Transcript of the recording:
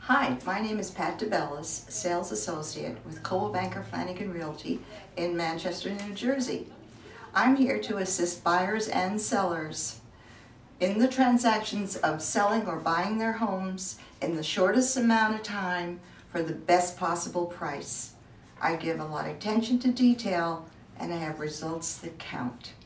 Hi, my name is Pat Debellis, Sales Associate with Coldwell Flanagan Realty in Manchester, New Jersey. I'm here to assist buyers and sellers in the transactions of selling or buying their homes in the shortest amount of time for the best possible price. I give a lot of attention to detail and I have results that count.